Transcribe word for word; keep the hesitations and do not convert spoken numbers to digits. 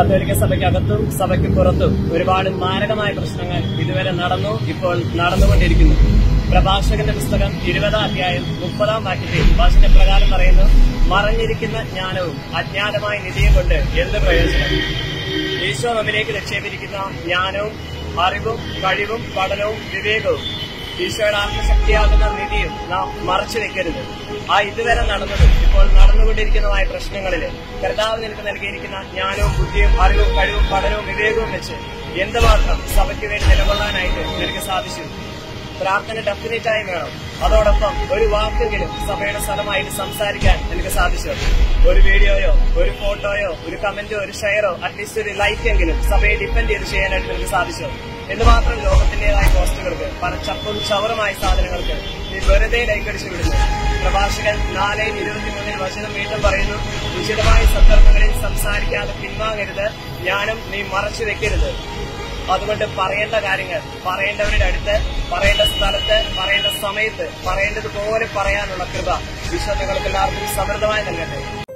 കത്തോലിക്ക സഭയ്ക്കകത്തും സഭയ്ക്ക് പുറത്തും ഒരുപാട് മാരകമായ പ്രശ്നങ്ങൾ ഇതുവരെ നടന്നു, ഇപ്പോൾ നടന്നുകൊണ്ടിരിക്കുന്നു. പ്രഭാഷകന്റെ പുസ്തകം ഇരുപതാം അധ്യായം മുപ്പതാം വാക്യത്തിൽ വചനപ്രകാരം പറയുന്നു, മറഞ്ഞിരിക്കുന്ന ജ്ഞാനവും അജ്ഞാതമായ നിധിയും കൊണ്ട് എന്ത് പ്രയോജനം? ഈശോ നമ്മിലേക്ക് നിക്ഷേപിച്ചിരിക്കുന്ന ജ്ഞാനവും അറിവും കഴിവും പഠനവും വിവേകവും ഈശോയുടെ ആത്മശക്തിയാകുന്ന നിധിയും നാം മറച്ചു വെക്കരുത്. ആ ഇതുവരെ നടന്നതും ഇപ്പോൾ നടന്നുകൊണ്ടിരിക്കുന്നതായ പ്രശ്നങ്ങളില് കർത്താവ് നിനക്ക് നൽകിയിരിക്കുന്ന ജ്ഞാനവും ബുദ്ധിയും അറിവും കഴിവും പഠനവും വിവേകവും വെച്ച് എന്തുമാത്രം സഭയ്ക്ക് വേണ്ടി നിലകൊള്ളാനായിട്ട് നിനക്ക് സാധിച്ചു? പ്രാർത്ഥന ഡെഫിനറ്റായി വേണം. അതോടൊപ്പം ഒരു വാക്കെങ്കിലും സഭയുടെ സ്ഥലമായിട്ട് സംസാരിക്കാൻ നിനക്ക് സാധിച്ചു. ഒരു വീഡിയോയോ ഒരു ഫോട്ടോയോ ഒരു കമന്റോ ഒരു ഷെയറോ അറ്റ്ലീസ്റ്റ് ഒരു ലൈക്ക് എങ്കിലും സഭയെ ഡിപ്പെൻഡ് ചെയ്ത് ചെയ്യാനായിട്ട് നിനക്ക് സാധിച്ചു. എന്തുമാത്രം ലോകത്തിന്റേതായ പോസ്റ്റുകൾക്ക് പല ചപ്പും ചവറുമായ സാധനങ്ങൾക്ക് നീ വെറുതെ ലൈക്കടിച്ചു വിടുന്നു. പ്രഭാഷകൻ നാല് ഇരുപത്തിമൂന്നിൽ വചനം വീണ്ടും പറയുന്നു, ഉചിതമായ സന്ദർഭങ്ങളിൽ സംസാരിക്കാതെ പിൻവാങ്ങരുത്, ജ്ഞാനം നീ മറച്ചു വെക്കരുത്. അതുകൊണ്ട് പറയേണ്ട കാര്യങ്ങൾ പറയേണ്ടവരുടെ അടുത്ത്, പറയേണ്ട സ്ഥലത്ത്, പറയേണ്ട സമയത്ത് പറയേണ്ടതുപോലെ പറയാനുള്ള കൃപ ഈശോ നിങ്ങൾക്ക് എല്ലാവർക്കും സമൃദ്ധമായി നൽകട്ടെ.